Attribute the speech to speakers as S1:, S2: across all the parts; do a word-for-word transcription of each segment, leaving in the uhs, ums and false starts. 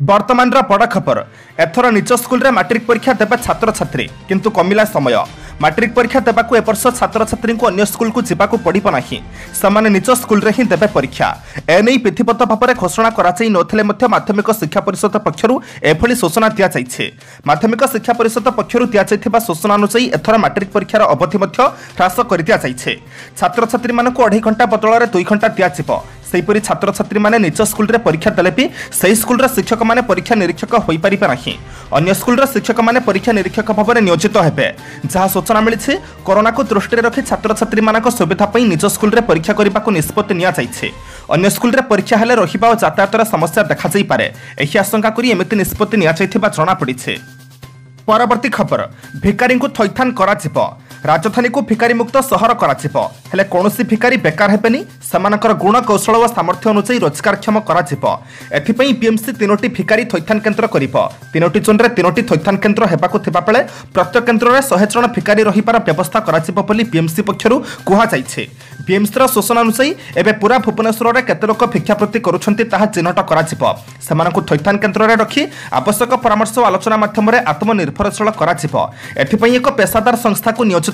S1: वर्तमान बड़ खबर एथर निज स्कूल मैट्रिक परीक्षा देवे छात्र छात्री किंतु कमिला समय मैट्रिक परीक्षा देवाक एवर्ष छात्र छात्री को अन्य स्कूल को जावाक पड़ो ना से निज स्कूल रे ही देवे परीक्षा एने विधिवत भाव में घोषणा कर माध्यमिक शिक्षा परिषद पक्षर एभली सूचना दि जाइए। माध्यमिक शिक्षा परिषद पक्षर दि सूचना अनुसार एथर मैट्रिक परीक्षार अवधि ह्रास कर दि जाइए। छात्र छात्री मानक अढ़ाई घंटा बदल दुई घंटा दिज्व सेहीपरि छात्र छात्री माने निज स्कूल रे परीक्षा देले भी सही स्कूल शिक्षक माने परीक्षा निरीक्षक होई परिबे नाही। अन्य स्कूल शिक्षक माने परीक्षा निरीक्षक भाव में नियोजित हेबे। जहाँ सूचना मिली कोरोना को दृष्टि रखी छात्र छात्री मानक सुविधा पई निज स्कूल रे परीक्षा करने को निष्पत्ति निया जाइछे। अन्य स्कूल रे परीक्षा हेले रहिबा और यातायातर समस्या देखा जाई पारे एही आशंका करी एमिति निष्पत्ति निया जाइथिबा जଣା पड़िछे। परवर्ती खबर भिकारी को थैथान करा जिवो। राजधानी को भिकारी मुक्त सहर करा हेले कौनसी भिकारी बेकार हेबेनी सेमानकर गुण कौशल और सामर्थ्य अनुसार रोजगारक्षम करा एथिपई बीएमसी तीनोटी भिकारी थैथान केन्द्र करिबो। तीनोटी जोन रे तीनोटी थैथान केन्द्र हेबाकु थिबा बेले प्रत्येक केन्द्र रे सौ जण भिकारी रहिबार व्यवस्था कराजिबो बोली बीएमसी पक्षरु कुहा जाइछे। बीएमसी रा सूचना अनुसार एबे पूरा भुवनेश्वर रे केते लोक भिक्षाप्रति करूछन्ती ताहा चिन्हट कराजिबो। सेमानकु थैथान केन्द्र रे रखी आवश्यक परामर्श और आलोचना माध्यम रे आत्मनिर्भरशील कराजिबो। एथिपई एक पेशादार संस्था को नियोजित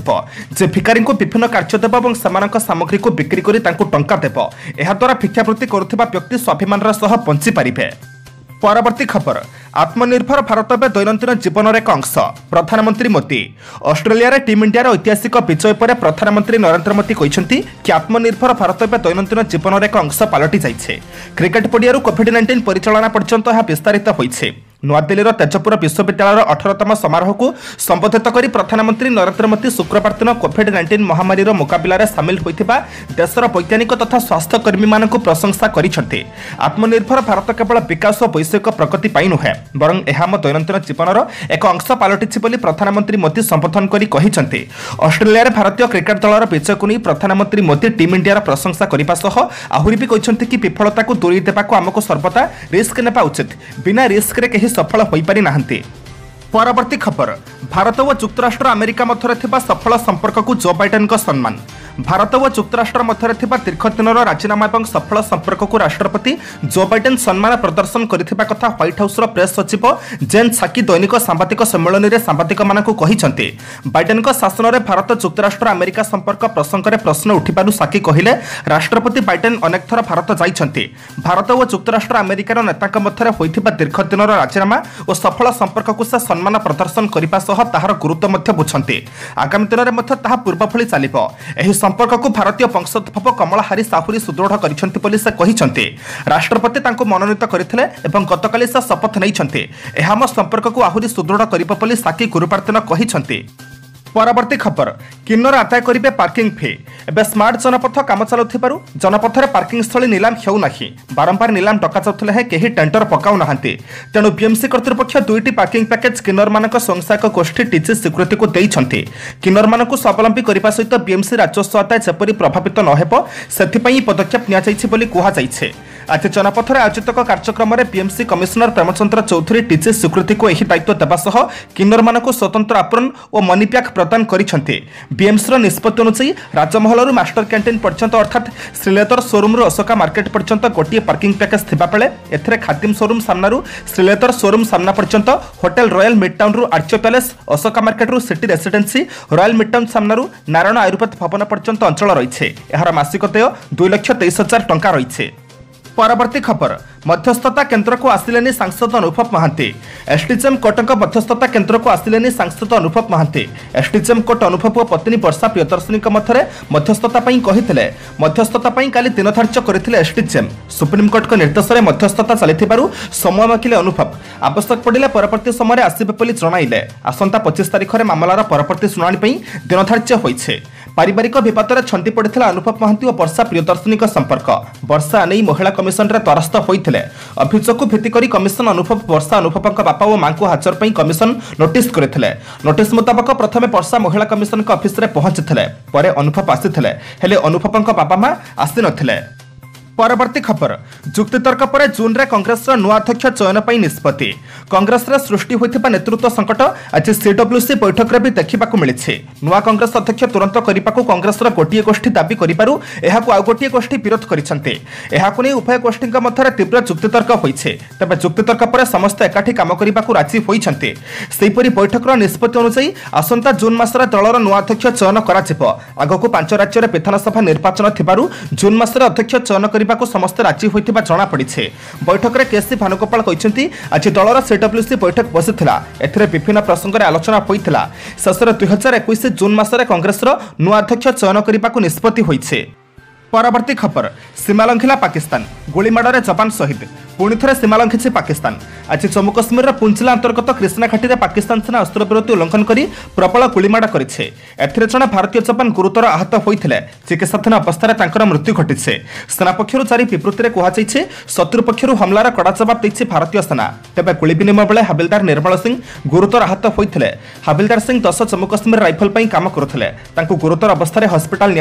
S1: जे भिकारी को विभिन्न कार्य देव और सेमानक सामग्री को बिक्री करी तांको टंका देव। एहा द्वारा भिक्षावृत्ति करुथिबा व्यक्ति स्वाभिमान सह बंची पारिबे। परवर्ती खबर आत्मनिर्भर भारत में दैनंदिन जीवन एक अंश प्रधानमंत्री मोदी। ऑस्ट्रेलिया टीम इंडिया ऐतिहासिक विजय पर प्रधानमंत्री नरेंद्र मोदी कहते कि आत्मनिर्भर भारत में दैनंदिन जीवन एक अंश पलटि जाइए। क्रिकेट पड़िया कोविड नाइंटीन परिचालना पर्यंत यह विस्तारित होइछे। नुआदिल्ली तेजपुर विश्वविद्यालय अठारहतम समारोह को संबोधित कर प्रधानमंत्री नरेंद्र मोदी शुक्रवार दिन कोविड नाइंटीन महामारी मुकाबला सामिल होइथिबा देशर वैज्ञानिक तथा स्वास्थ्यकर्मी मानक प्रशंसा करिसेंते। आत्मनिर्भर भारत केवल विकास और वैश्विक प्रगति पाई नुहे बरं एहा म दैनंदिन जीवनर एक अंश पलटिछि बोली प्रधानमंत्री मोदी संबोधन करी कहिसेंते। ऑस्ट्रेलिया भारतीय क्रिकेट दलर विजय को नहीं प्रधानमंत्री मोदी टीम इंडिया प्रशंसा करने सह आहुरी भी कहते कि विफलता को दूरी देवाक आमको सर्वदा रिस्क नेबा उचित। बिना रिस्क रे केही सफल होई पारि नाहंती। परवर्ती खबर भारत और जुक्तराष्ट्र अमेरिका मध्य सफल संपर्क को जो बाइडेन का सम्मान। भारत और जुक्तराष्ट्र मध्य दीर्घ दिन राजीनामा और सफल संपर्क को राष्ट्रपति जो बाइडेन सम्मान प्रदर्शन करथिबा कथा व्हाइट हाउस प्रेस सचिव जेन साकी दैनिक सांबादिक सम्मेलन में सांबादिक मानक कहते। बाइडेन शासन में भारत जुक्तराष्ट्र अमेरिका संपर्क प्रसंग में प्रश्न उठिबारु साकी कहले राष्ट्रपति बाइडेन अनेक थर भारत जाइछन्ते। भारत और जुक्तराष्ट्र अमेरिकार नेता मध्य होइथिबा दीर्घ दिन राजीनामा और सफल संपर्क को से सम्मान प्रदर्शन करने सह ताहार गुरुत्व मध्य बुझन्ते। आगामी दिन में ताहा पूर्व भली चलिबो। एही संपर्क को भारतीय वंशोद्भव कमला हारिस आहुरी सुदृढ़ करिसेंते बोली से कहिसेंते। राष्ट्रपति तांको मनोनीत करथिले एवं गतकाली से शपथ नैछन्ते। एहा म संपर्क को आहुरी सुदृढ़ करिबो बोली साकी गुरुवार दिन कहिसेंते। परवर्ती खबर किन्नर आदाय करेंगे पार्किंग फी। एवं स्मार्ट जनपथ कम चलुथिबारु जनपथरे पार्किंग स्थली निलाम हेउ नाही। बारंबार निलाम डका जाउथिले हे केही टेंडर पकाउ नाहंती। तेणु बीएमसी कर्तृपक्ष दुईटी पार्किंग पैकेज किन्नर मानक संस्थाक गोष्ठी टीसी स्वीकृति को देइछन्ती। किन्नर मानक स्वावलंबी करबा सहित बीएमसी राजस्व आदाय जेपरि प्रभावित न हेबो सेथिपई पदक्षेप निया जाइछि बोली कुहा जाइछे। आज जनपथरे आयोजित कार्यक्रम में बीएमसी कमिशनर प्रेमचंद्र चौधरी टीसी स्वीकृति को यही दायित्व देवा सह किन्नर मानक स्वतंत्र आप्रण और मनी पैक प्रदान करिसेंते। बीएमसी निष्पत्ति अनुसार राजमहल मास्टर कैंटीन पर्यंत अर्थात श्रीलेदर शोरूम अशोका मार्केट पर्यंत गोटे पार्किंग पैकेज थिबा बेले एथरे खादिम शोरूम सामनारू श्रीलेदर शोरूम सामना पर्यंत होटेल रॉयल मिड टाउन रु आर्चो पैलेस अशोका मार्केट रु city residency Royal Midtown सामनारू नारायण आयुर्वेद भवन पर्यंत अंचल रही है। मासिक देय दुई लक्ष तेईस हजार टंका रही। परवर्ती खबर मध्यस्थता केन्द्र को आसिलेनी सांसद अनुभव महांती। एसडीजेएम कोर्ट मध्यस्थता केन्द्र को आसिलेनी सांसद अनुभव महांती। एसडीजेएम कोर्ट अनुभव और पत्नी वर्षा प्रियदर्शनी मध्य मध्यस्थता कहते मध्यस्थता काली दिन धार्य करते एसडीजेएम। सुप्रीमकोर्ट निर्देश में मध्यस्थता चली समय माखिले अनुभव आवश्यक पड़े परवर्ती समय आसवे बोली जणाइले। आसंता पच्चीस तारिख में मामलार परवर्ती शुणाणी दिन धार्य होइछे। पारिवारिक विवाद में छंटी पड़ता अनुभव महांती और वर्षा प्रियदर्शनी संपर्क। वर्षा नहीं महिला कमिशन रे द्वारस्थ होइथिले। अभियोग को भित्ति करी कमिशन अनुभव वर्षा अनुभव बापा और मां को हाजर पर कमिशन नोटिस करथिले। नोटिस मुताबक प्रथमे वर्षा महिला कमिशन ऑफिस रे पहुंचथिले। परे अनुभव आसीथिले हेले अनुभव बापा मां आसी नथिले। परवर्ती खबर जुक्तितर्क पर जून रे कांग्रेस नुआ अध्यक्ष चयन पर निष्पत्ति कांग्रेस सृष्टि होता नेतृत्व संकट आज सीडब्ल्यूसी बैठक में भी देखा मिली नुआ कांग्रेस अध्यक्ष तुरंत करने को कांग्रेस गोटे गोष्ठी दाबी करू आउ गोटे गोष्ठी विरोध करते उभय गोष्ठी मध्य तीव्र जुक्तितर्क होइछे तेज जुक्तितर्क पर समस्त एकाठी काम करने को राजी होइछन्ते सेहीपरि बैठकर निष्पत्ति अनुसार आसंता जून मासरे दलर नुआ अध्यक्ष चयन कराजिब आगकू पांच राज्य विधानसभा निर्वाचन थिबारु जून मासरे अध्यक्ष चयन करने को समस्त राजी होइतिबा जणा पड़िछे बैठक में केसी भानुगोपाल कहते आज दलर सीडब्ल्यूसी बैठक बसिथिला एथिरे विभिन्न प्रसंग में आलोचना होइथिला शेषर दुई हजार इक्कीस जून मासरे कांग्रेस नुआ अध्यक्ष चयन करने को निष्पत्ति होइछे। परवर्ती खबर सीमा लंघिला पाकिस्तान गोलीमाड़ जवान शहीद पुणी थे सीमा लंघिছে पाकिस्तान आज जम्मू कश्मीर पुंचला अंतर्गत कृष्णा घाटी में पाकिस्तान सेना अस्त्रविरति उल्लंघन कर प्रबल गुलीमाड़ करे जड़े भारतीय जवान गुरुतर आहत होते चिकित्साधीन अवस्था मृत्यु घटी सेना पक्षर जारी विवृत्ति में कहुई शत्रु पक्षर हमलार कड़ा जवाब देती भारतीय सेना तेज गुली विनिमय बेले हाबिलदार निर्मल सिंह गुरुतर आहत होते हाबिलदार सिंह दस जम्मू कश्मीर राइफल काम करुले गुरुतर अवस्था हस्पिटाल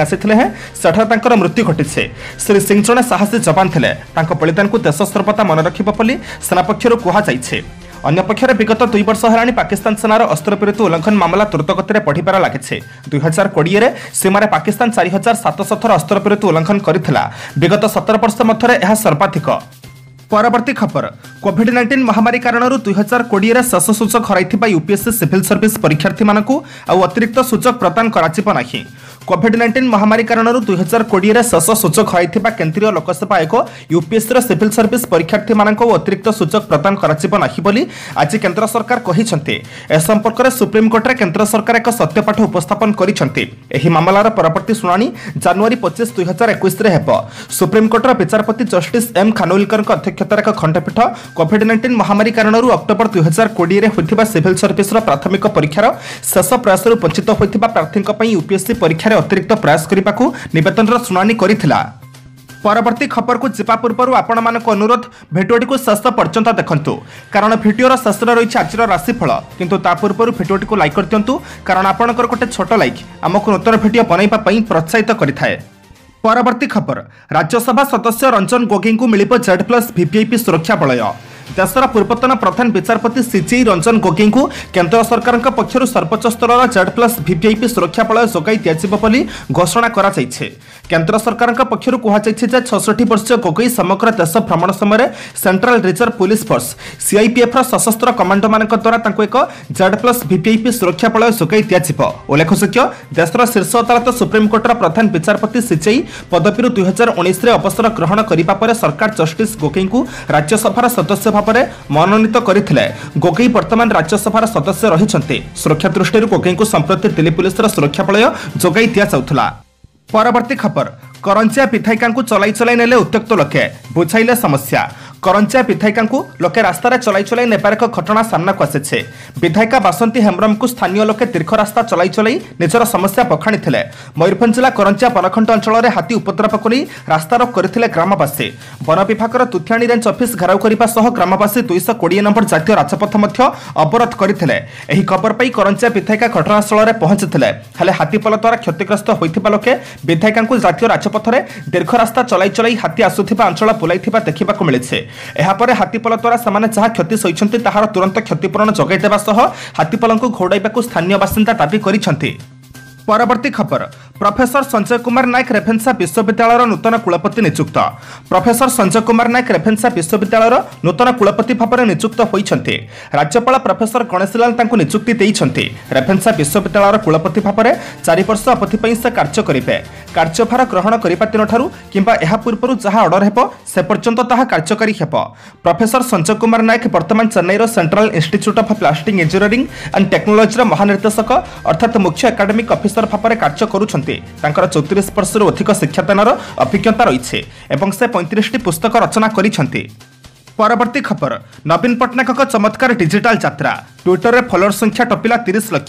S1: निया मृत्यु घटी श्री सिंह जड़े साहसी जवान थे बलिदान को देश सर्वदा मन रखिब बोली सेना पक्षर कहुई अन्य पक्षरे विगत दुई वर्ष हेलाणी पाकिस्तान सेनार अस्त्रविरति उल्लंघन मामला द्रुतगति में बढ़िबार लागिছে दुई हजार कोड़े सीमार पाकिस्तान चार हजार सातश थर अस्त्रविरति उल्लंघन करथिला विगत सतर वर्ष मध्य यह सर्वाधिक। परवर्ती खबर कोविड नाइंटीन महामारी कारण दुई हजार कोड़े शेष सूचक हर यूपीएससी सिविल सर्विस परीक्षार्थी मानू अतिरिक्त सूचक प्रदान करा कोविड नाइंटीन महामारी कारण दुई हजार कोड़े शेष सूचक हर केन्द्रीय लोकसेवा आयोग यूपीएससी सिविल सर्विस परीक्षार्थी मानू अतिरिक्त सूचक प्रदान करा आज केन्द्र सरकार कहते ए संपर्क में सुप्रीमकोर्ट में केन्द्र सरकार एक सत्यपाठ उपस्थापन कर मामलार परवर्ती शुणाणी जनवरी पच्चीस दुई हजार एक सुप्रीमकोर्टर विचारपति जस्टिस एम खानविलकर अध्यक्षतार एक खंडपीठ कोविड नाइंटीन महामारी कारण अक्टोबर दुई हजार कोड़े होता सिविल सर्विस प्राथमिक परीक्षार शेष प्रयास वंचित होता प्रार्थी यूपीएससी परीक्षा अतिरिक्त प्रयास करने को निवेदन शुणाणी करथिला। परवर्ती खबर को जीवा पूर्व आपण मानक अनुरोध भिडियोटी को शेष पर्यंत देखंतु कारण भिडियोर शेष रही आज राशिफल किंतु ता पूर्व भिडियोटी को लाइक कर दिंतु कारण आपणकर गोटे छोट लाइक आमको नूतन भिडियो बनैबा पई प्रोत्साहित करिथाए। परवर्ती खबर राज्यसभा सदस्य रंजन गोगोई को मिलिब जेड प्लस वीवीआईपी सुरक्षा बलय देशर पूर्वतन प्रधान विचारपति सीजेई रंजन गोगोई को केंद्र सरकार पक्षर सर्वोच्च स्तर जेड प्लस वीवीआईपी सुरक्षा बलय जोगाई दिजाई घोषणा करा केंद्र सरकार पक्षर कहुई छठी वर्षीय गोगोई समग्र देश भ्रमण समय central reserve police force CIPF सशस्त्र कमांडो मान द्वारा एक जेड प्लस वीवीआईपी सुरक्षा बलय जोगाई दिजाव उल्लेखयोग्य देशर शीर्ष अदालत सुप्रीमकोर्टर प्रधान विचारपति सीजेई पदवी दुई हजार उन्नीस अवसर ग्रहण करने पर सरकार जस्टिस गोगोई को राज्यसभार सदस्य भाव में मनोनीत करथिले। गोगोई वर्तमान राज्यसभार सदस्य रहिछन्ते सुरक्षा दृष्टि गोगोई को संप्रति दिल्ली पुलिस सुरक्षा बलय जोगाई दिया जाउथला। परवर्ती खबर करंजिया विधायिका चलाई चलाई नेले उत्त्यक्त लोके बुझाइले समस्या करंजिया विधायिका लोके रास्तार चलाई चलाई नेबार एक घटना सामना को आसी विधायिका बासंती हेम्ब्रम को स्थानीय लोके दीर्घ रास्ता चलाई चलाई निजर समस्या बखाणी मयूरभंज जिला करंजिया बनखंड अंचल में हाथी उपद्रव को नहीं रास्ता रोक करथिले ग्रामवासी वन विभाग तुथियाणी रेंज ऑफिस घेराव करने ग्रामवासी दुईश कोड़े नंबर जातीय राजपथ अवरोध करथिले। एही खबर पाई करंजिया विधायिका घटनास्थल में पहुंचीथिले हेले हाथीपल द्वारा क्षतिग्रस्त होइथिबा लोके विधायिका जातीय राजपथ में दीर्घ रास्ता चलाई चलाई हाथी आसुथिबा अंचल बुलाइथिबा देखिबाकु मिलिছে। एहापर हाथीपल द्वारा सेमाने जहाँ क्षति सहिछन्ति ताहार तुरंत क्षतिपूरण जगाई देबा सह हाथीपलंकु घोड़ाइबाकु स्थानीय बासिंदा दाबी करिछन्ति। परवर्ती खबर प्रोफेसर संजय कुमार नायक रेभेन्सा विश्वविद्यालय नूतन कुलपति नियुक्त प्रोफेसर संजय कुमार नायक रेभेन्सा विश्वविद्यालय नूतन कुलपति भाव में नियुक्त होइछन्ति। राज्यपाल प्रोफेसर गणेशलाल तांकु नियुक्ति देइछन्ति। रेभेन्सा विश्वविद्यालय कुलपति भाव में चार वर्ष अवधि पई से कार्य करिवे। कार्यभार ग्रहण करिबा दिनठारु किंबा एहा पूर्वरु जहा ऑर्डर हेबो से पर्यंत ताहा कार्यकारी हेबो। प्रोफेसर संजय कुमार नायक वर्तमान चेन्नईर central institute of plastic engineering and technology महानिर्देशक अर्थात मुख्य एकाडेमिक ऑफिसर भाव में कार्य करुछन्ति। तांकर चौतीस वर्षर अधिक शिक्षादानर अभिज्ञता रही एवं से पैंतीस पुस्तक रचना करिछन्ति। परवर्ती खबर नवीन पट्टनायक चमत्कार डिजिटाल यात्रा ट्विटर रे फॉलोअर संख्या टपिला तीस लाख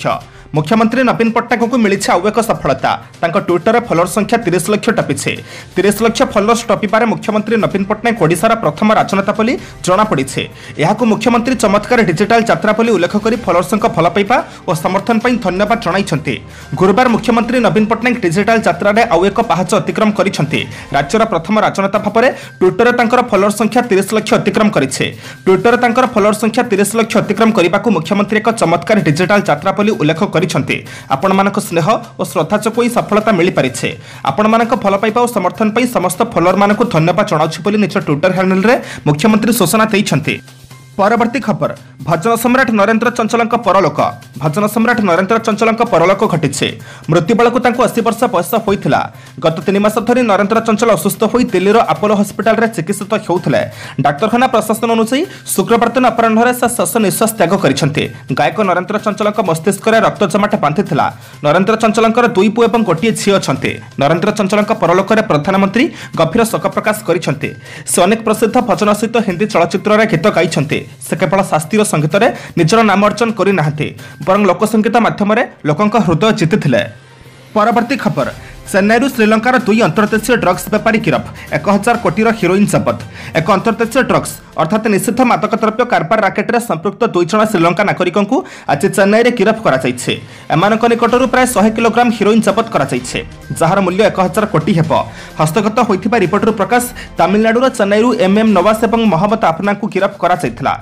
S1: मुख्यमंत्री नवीन पट्टनायक को मिली आउ एक सफलता ट्विटर फॉलोअर संख्या तीस लाख टपिছে तीस लाख फॉलोअर्स टपिबारे मुख्यमंत्री नवीन पट्टनायक ओडिशार प्रथम राजनेता बोली जଣାपड़ी यहां मुख्यमंत्री चमत्कार डिजिटल यात्रा बोली उल्लेख कर फॉलोअर्स भल पाइबा और समर्थन पर धन्यवाद जणाइछन्ति। गुरुवार मुख्यमंत्री नवीन पट्टनायक डिजिटल यात्रा रे आउ एक पाहाच अतिक्रम करिछन्ति। राज्यर प्रथम राजनेता भाव में ट्विटर तांकर फॉलोअर संख्या तीस लाख अतिक्रम करिছে। ट्विटर तांकर फॉलोअर संख्या तीस लाख अतिक्रम करने को मुख्यमंत्री एक चमत्कार डिजिटल यात्रा बोली उल्लेख करिछन्ति। आपण मानक स्नेह और श्रद्धा चको सफलता मिल पारिछे। आपण मानक भल पाइबा और समर्थन पर समस्त फॉलोअर मानक धन्यवाद जणाउछि बोली निज ट्विटर हैंडल रे मुख्यमंत्री सूचना दैछन्ति। परवर्ती खबर भजन सम्राट नरेंद्र चंचल परलोक। भजन सम्राट नरेंद्र चंचल परलोक घटी मृत्यु बेलू अस्सी वर्ष बयस होता। गत तीन मास धरी नरेंद्र चंचल असुस्थ हो दिल्लीर आपोलो हस्पिटाल रे चिकित्सित होते। डाक्तखाना प्रशासन अनुसार शुक्रवार दिन अपराह्न से शेष निश्वास त्याग करते। गायक नरेंद्र चंचल मस्तिष्क में रक्त जमाट बांधि नरेंद्र चंचल दुई पुओ और गोटे झील अच्छा। नरेंद्र चंचल परलोक में प्रधानमंत्री गभीर शोक प्रकाश करते। से अनेक प्रसिद्ध भजन सहित हिंदी चलचित्र में गीत गाई। से केवल शास्त्रीय संगीत में निजर नाम अर्जन करना बरं लोकसंगीत मध्यम लोकों हृदय जीति। परवर्ती खबर चेन्नई श्रीलंकार दुई अंतर्देशीय ड्रग्स बेपारी गिरफ। एक हजार कोटी हिरोइन जबत। एक अंतर्देशीय ड्रग्स अर्थात निषिद्ध मादक द्रव्य कारबार राकेट संपृक्त दुई जन श्रीलंका नागरिकों को आज चेन्नई में गिरफ कर निकटर प्राय सौ किलोग्राम हिरोइन जबत कर जार मूल्य एक हजार कोटी हेब। हस्तगत होता रिपोर्ट प्रकाश तमिलनाडुर चेन्नई एम एम नवास और मोहम्मद आफ्ना को गिरफ कर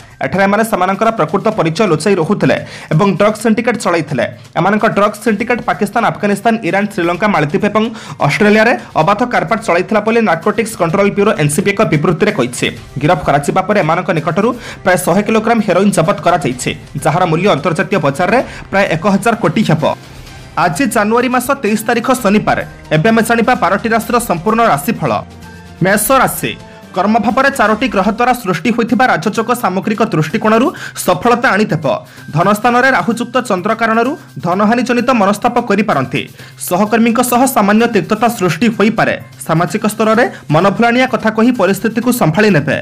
S1: प्रकृत परिचय लुचाई रोते और ड्रग्स सिंडिकेट चलते। Drugs syndicate Pakistan Afghanistan Iran Sri Lanka Maldives Australia रे अबाध कारबार चलैथिला बोले नार्कोटिक्स कंट्रोल ब्यूरो एनसीबी एक विवृत्ति रे कहिছে। गिरफ कराचिबा परे एमानक निकटरू प्राय सौ किलोग्राम हेरोइन जब्त करा जायছে जहार मूल्य अंतर्जातीय बाजार रे प्राय एक हजार कोटी हेबो। आज जनवरी मास तेईस तारिख शनिवार एबे मे जानिबा बारटी राशिर संपूर्ण राशिफल। मेष राशि कर्म भाव में चारोटी ग्रह द्वारा सृष्टि होता राजचोक सामग्रिक दृष्टिकोण सफलता आनीदेव। धनस्थान में राहुयुक्त चंद्र कारण धनहानि जनित मनस्ताप करें। सहकर्मी सामान्य तिक्तता सृष्टि हो पारे। सामाजिक स्तर में मनभुलाणिया कथा कही परिस्थिति को संभाली नेबे।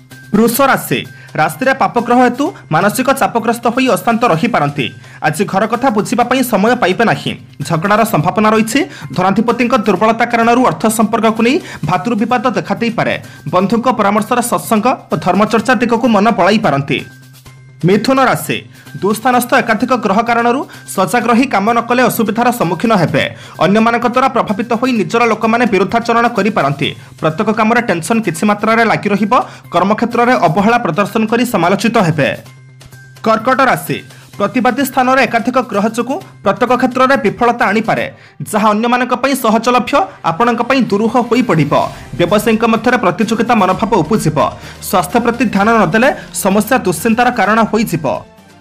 S1: वृष राशि राशि पापग्रह हेतु मानसिक चापग्रस्त हो अशांत रही पारती। आज घर कथा बुझापी समय पाइबे नहीं। झगड़ार संभावना रही। धनाधिपति दुर्बलता कारण अर्थ संपर्क को नहीं भातृविवाद देखा पारे। बंधु परामर्श सत्संग और धर्मचर्चा दिग को मन बड़ाई पारती। मिथुन राशि दुस्थानस्थ एकाधिक ग्रह कारण सजग रही काम न कले असुविधार सम्मुखीन हेबे। अन्य मानक द्वारा प्रभावित होई निजर लोक माने विरुद्धाचरण करि पारंती। प्रत्येक काम रे टेंशन किछि मात्रा रे लागि रहिबो। कर्मक्षेत्र रे अवहेला प्रदर्शन करी समालोचित हेबे। कर्कट राशि प्रतिवादी स्थान में एकाधिक ग्रह चकु प्रत्येक क्षेत्र में विफलता आनीपे जहाँ अन्य सहजलभ्य आपण दुरूह हो पड़ो। व्यवसायी मध्य प्रतियोगिता मनोभाव उपजीव। स्वास्थ्य प्रति ध्यान नदेले समस्या दुश्चिंतार कारण हो।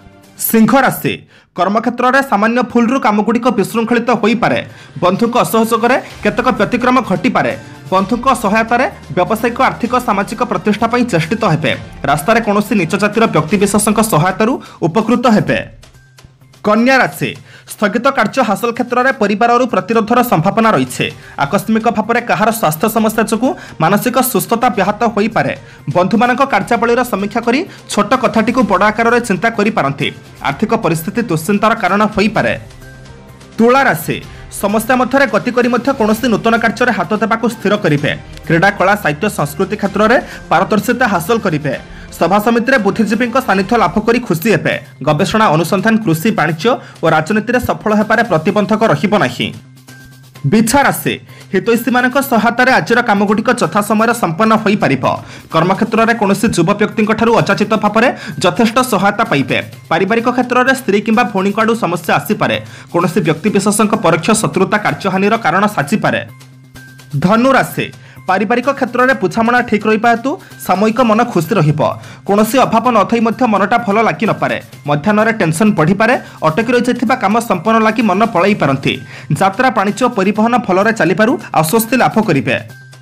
S1: सिंह राशि कर्मक्षेत्र में सामान्य भूलू कामगुड़िक विशृंखलित हो पारे। बंधु असहयोग केतक व्यतिक्रम घटीपे। बंधु सहायतार व्यावसायिक आर्थिक सामाजिक प्रतिष्ठा चेष्टित हेबे। रास्तार कौन नीच जातिर व्यक्तिविशेष सहायतार उपकृत हेबे। कन्या राशि स्थगित कार्य हासिल क्षेत्र में परिवार प्रतिरोधर संभावना रही। आकस्मिक भाव में कहार स्वास्थ्य समस्या जो मानसिक सुस्थता व्याहत हो पारे। बंधु मान कार्यावलीर समीक्षा करी छोट कथाटी को बड़ आकार चिंता करि पारंती। आर्थिक परिस्थिति दुश्चिंतार कारण हो पारे। तुला राशि समस्या मध्य गति करी मध्य कौनसी नूतन कार्य हाथ देवाक स्थिर करेंगे। क्रीड़ा कला साहित्य संस्कृति क्षेत्र में पारदर्शिता हासिल करेंगे। सभा समिति में बुद्धिजीवी सानिध्य लाभ कर खुशी हे। गवेषणा अनुसंधान कृषि वाणिज्य और राजनीति में सफल होबार प्रतिबंधक रहिबो नाही। बिछा राशि हितैषी मान सहायतार आज कामगुड़िक यथा समय संपन्न हो पार। कर्मक्षेत्र में कौन युव व्यक्ति अचाचित भाव में यथेष्ट सहायता पाइबे। पारिवारिक क्षेत्र में स्त्री किंबा भौणी आड़ू समस्या आसीपे। कौन व्यक्तिविशेष परोक्ष शत्रुता कार्यहानिर कारण साजिपे। धनु राशि पारिवारिक क्षेत्र में बुझामणा ठीक रहा हेतु सामयिक मन खुशी रहिबो। कौनसी अभाव न थई मध्य मनटा भल लागी न पारे। मध्याह्न टेंशन बढ़ी पारे। अटकी रही जाइथिबा काम संपन्न लागी मन पलाई पारंती। यात्रा वाणिज्य परिवहन भलरे चली पारु आश्वस्ति लाभ करिबे।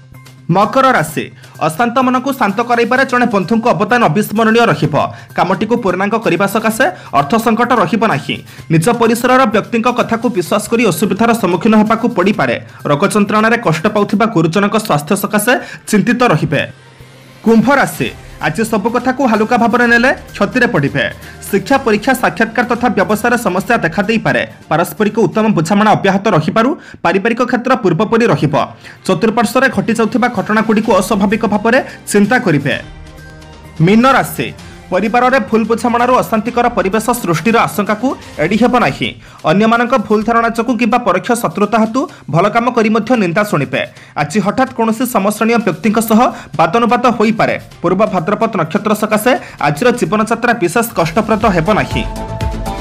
S1: मकर राशि अशांत मन को शांत कराइबारे जड़े बंधु अवदान अविस्मरणीय रहिबो। कामटी को पूर्णांग करने सकाशे अर्थ संकट रहिबो नाही। निज परिसरर व्यक्ति कथा को विश्वास करी असुविधार सम्मुखीन होबाकू पड़ी पारे। रोग जंत्रणा कष्ट पाउथिबा गुरुजनक स्वास्थ्य सकाशे चिंतित रहिबे। कुंभ राशि आज सब कथा को हालुका भाव में नेले क्षति पड़े। शिक्षा परीक्षा साक्षात्कार तथा व्यवसाय समस्या देखा दे पारे। पारस्परिक उत्तम बुझामणा अब्याहत रहिपारु पारिवारिक क्षेत्र पूर्वपरि रहिब। चतुर्पार्श्वर घटी जाउथिबा घटनागुड़िक अस्वाभाविक भाव में चिंता करिवे। मीन राशि परिवार में भूल बुझामणार अशांतिकर परिवेश सृष्टिर आशंका को एड़ी हेब नाही। अन्य मानक भूल धारणा जोगु किंबा परोक्ष शत्रुता हेतु भल काम करी मध्य निंदा शुणिबे। आज हठात कौनसी समश्रेणीय व्यक्तिंक सह बातनुबात होई पारे। पूर्व भाद्रपद नक्षत्र सकाशे आजिर जीवन यात्रा विशेष कष्टप्रद हेब नाही।